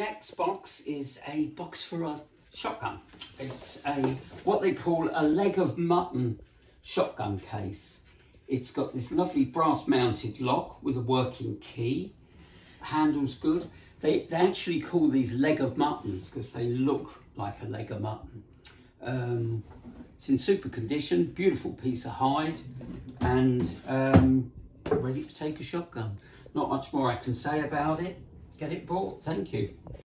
Next box is a box for a shotgun. It's what they call a leg of mutton shotgun case. It's got this lovely brass mounted lock with a working key. Handle's good. They actually call these leg of muttons because they look like a leg of mutton. It's in super condition, beautiful piece of hide, and ready to take a shotgun. Not much more I can say about it. Get it bought. Thank you.